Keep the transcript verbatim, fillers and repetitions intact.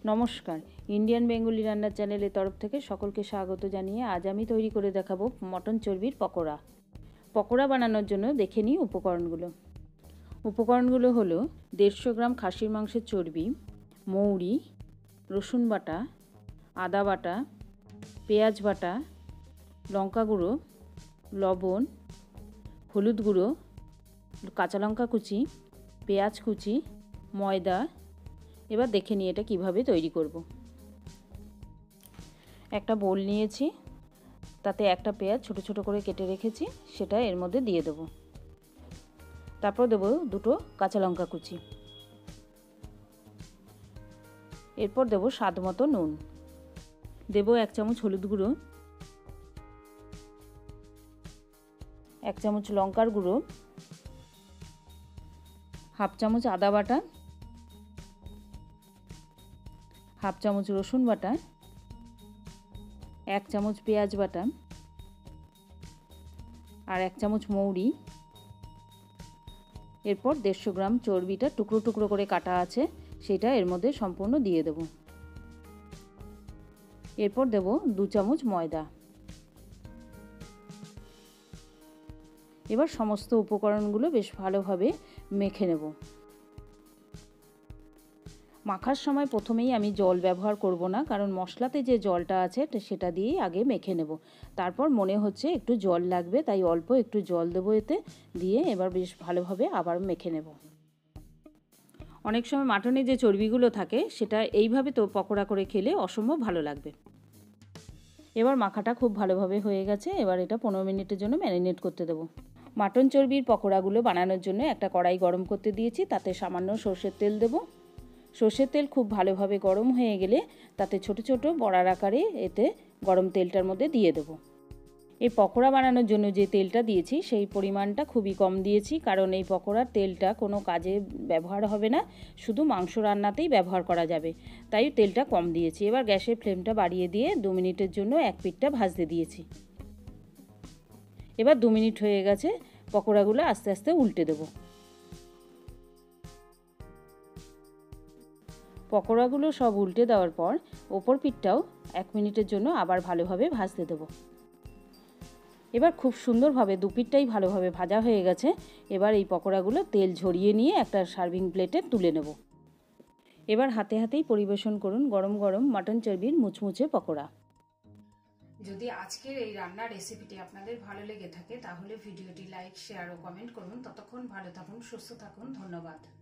নমস্কার, Indian Bengali রান্নার চ্যানেলের তরফ থেকে সকলকে স্বাগত জানিয়ে আজ আমি তৈরি করে দেখাবো মটন চর্বির পকোড়া। পকোড়া বানানোর জন্য দেখে নিই উপকরণগুলো। উপকরণগুলো হলো দেড়শো গ্রাম খাসির মাংসের চর্বি, মৌরি, রসুন বাটা, আদা বাটা, পেঁয়াজ বাটা, লঙ্কা গুঁড়ো, লবণ, হলুদ গুঁড়ো, কাঁচা লঙ্কা কুচি, পেঁয়াজ কুচি, ময়দা। এবার দেখে নিই এটা কিভাবে তৈরি করব। একটা বোল নিয়েছি, তাতে একটা পেঁয়াজ ছোট ছোট করে কেটে রেখেছি, সেটা এর মধ্যে দিয়ে দেব। তারপর দেব দুটো কাঁচা লঙ্কা কুচি, এরপর দেব স্বাদ মতো নুন, দেব এক চামচ হলুদ গুঁড়ো, এক চামচ লঙ্কার গুঁড়ো, হাফ চামচ আদা বাটা, হাফ চামচ রসুন বাটা, এক চামচ পেঁয়াজ বাটা, আর এক চামচ মৌরি। এরপর দেড়শো গ্রাম চর্বিটা টুকরো টুকরো করে কাটা আছে, সেটা এর মধ্যে সম্পূর্ণ দিয়ে দেব। এরপর দেব দু চামচ ময়দা। এবার সমস্ত উপকরণগুলো বেশ ভালোভাবে মেখে নেব। মাখার সময় প্রথমেই আমি জল ব্যবহার করব না, কারণ মশলাতে যে জলটা আছে সেটা দিয়েই আগে মেখে নেব। তারপর মনে হচ্ছে একটু জল লাগবে, তাই অল্প একটু জল দেবো এতে, দিয়ে এবার বেশ ভালোভাবে আবার মেখে নেব। অনেক সময় মাটনে যে চর্বিগুলো থাকে সেটা এইভাবে তো পকোড়া করে খেলে অসম্ভব ভালো লাগবে। এবার মাখাটা খুব ভালোভাবে হয়ে গেছে, এবার এটা পনেরো মিনিটের জন্য ম্যারিনেট করতে দেবো। মাটন চর্বির পকোড়াগুলো বানানোর জন্য একটা কড়াই গরম করতে দিয়েছি, তাতে সামান্য সর্ষের তেল দেবো। সর্ষের তেল খুব ভালোভাবে গরম হয়ে গেলে তাতে ছোট ছোট বড়ার আকারে এতে গরম তেলটার মধ্যে দিয়ে দেবো। এই পকোড়া বানানোর জন্য যে তেলটা দিয়েছি সেই পরিমাণটা খুবই কম দিয়েছি, কারণ এই পকোড়ার তেলটা কোনো কাজে ব্যবহার হবে না, শুধু মাংস রান্নাতেই ব্যবহার করা যাবে, তাই তেলটা কম দিয়েছি। এবার গ্যাসের ফ্লেমটা বাড়িয়ে দিয়ে দু মিনিটের জন্য এক পিঠটা ভাজতে দিয়েছি। এবার দু মিনিট হয়ে গেছে, পকোড়াগুলো আস্তে আস্তে উল্টে দেবো। পকোড়াগুলো সব উল্টে দেওয়ার পর ওপর পিঠটাও এক মিনিটের জন্য আবার ভালোভাবে ভাজতে দেবো। এবার খুব সুন্দরভাবে দু পিঠটাই ভালোভাবে ভাজা হয়ে গেছে। এবার এই পকোড়াগুলো তেল ঝরিয়ে নিয়ে একটা সার্ভিং প্লেটে তুলে নেব। এবার হাতে হাতেই পরিবেশন করুন গরম গরম মাটন চর্বির মুচমুচে পকোড়া। যদি আজকের এই রান্নার রেসিপিটি আপনাদের ভালো লেগে থাকে তাহলে ভিডিওটি লাইক, শেয়ার ও কমেন্ট করুন। ততক্ষণ ভালো থাকুন, সুস্থ থাকুন। ধন্যবাদ।